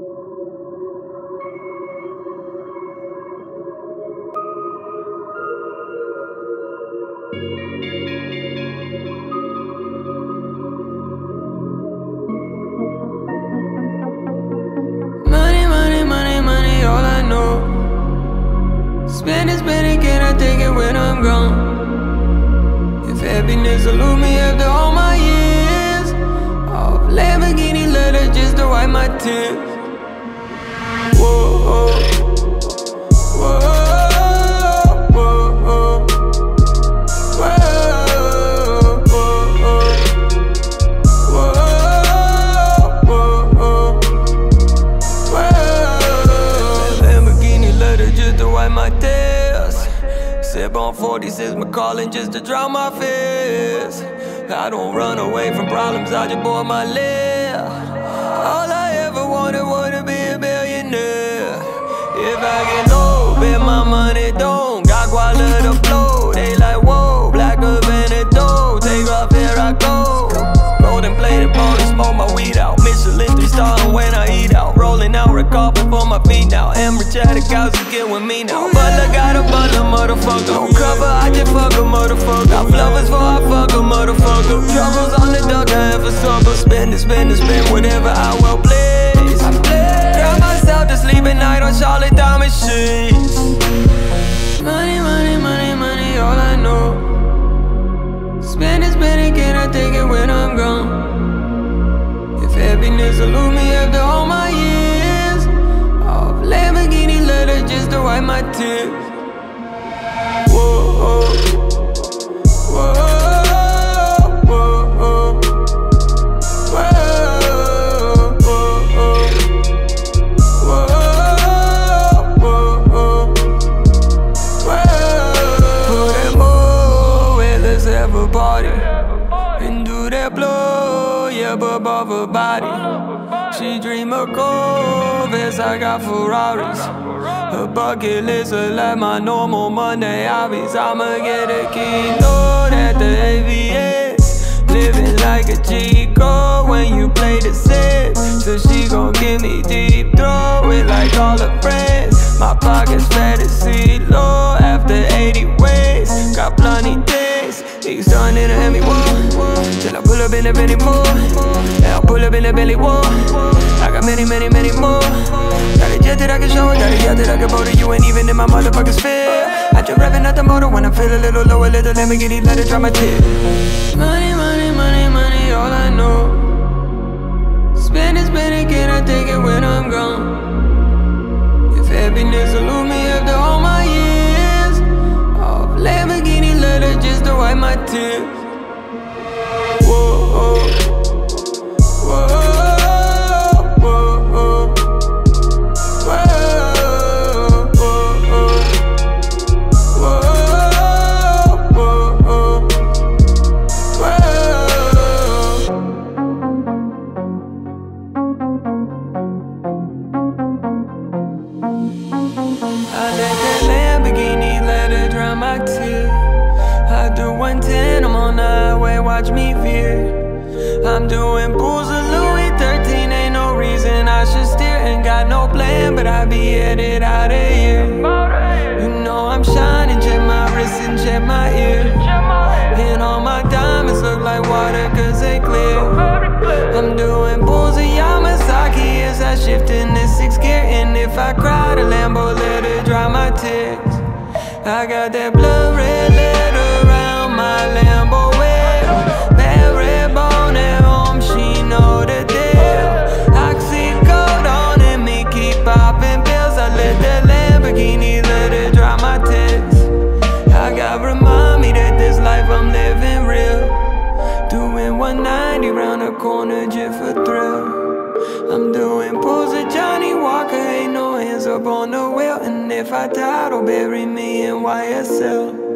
Money, money, money, money, all I know. Spend it, can I take it when I'm gone? If happiness elude me after all my years of Lamborghini leather just to wipe my tears. Whoa, whoa, whoa, whoa, whoa, Lamborghini leather just to wipe my tears. Sip on 46 McCollin just to drown my fears. I don't run away from problems, I just boil my lip. All I ever wanted was to be a billionaire. If I get low, bet my money don't. Got guala to flow. They like, whoa, black of Veneto. Take off, here I go. Golden plated bone, smoke my weed out. Michelin 3-star when I eat out. Rolling out, recording for my feet now. Emerald the cows to get with me now. Butler got a butler, motherfucker. Don't cover, I just fuck a motherfucker. Got flowers for I fuck a motherfucker. Troubles on the duck, I have a supper. Spend whatever I will please. Cry myself to sleep at night on Charlotte Diamond sheets. Money, money, money, money, all I know. Spend it, can I take it when I'm gone? If happiness elude me after all my years of Lamborghini leather just to wipe my tears. Whoa, whoa, whoa, whoa, whoa, party and do that blow, yeah, but above her body. She dream of Corvettes, I got Ferraris. Her bucket list look like my normal Monday hobbies. I'ma get a keynote at the AVS, living like a Chico when you play the set. So she gon' give me deep throat with like all her friends. My pocket's fat as CeeLo after 80 ways. Got plenty days, niggas starting in a Hemi war. Till I pull up in a Bentley more, and I'll pull up in a Bentley war. I got many, many, many more. Got a jet that I can show, got a yacht that I can boat. You ain't even in my motherfucking sphere. I just revving out the motor when I feel a little lower. Let the Lamborghini let it dry my tears. Money, money, money, money, all I know. Spend it, can I take it when I'm gone? If happiness elude me after all my years of Lamborghini leather just to wipe my tears. Whoa, whoa, whoa, whoa, whoa, I let that Lamborghini let it drown my tears. I do 110, I'm on the highway, watch me veer. I'm doing pools of Louis 13, ain't no reason I should steer. Ain't got no plan, but I be headed out of here. You know I'm shining, check my wrist and check my ear. And all my diamonds look like water cause they clear. I'm doing pools of Yamasaki as I shift in this 6th gear. And if I cry, the Lambo let it dry my tears. I got that blood red letter around my Lambo wheel. Bad red bone at home, she know the deal. Oxycodone and me keep popping pills. I let that Lamborghini let it dry my tears. I got remind me that this life I'm living real. Doing 190 round the corner just for thrill. I'm doing pulls of Johnny Walker, ain't no hands up on the wheel. And if I die, don't bury me in YSL.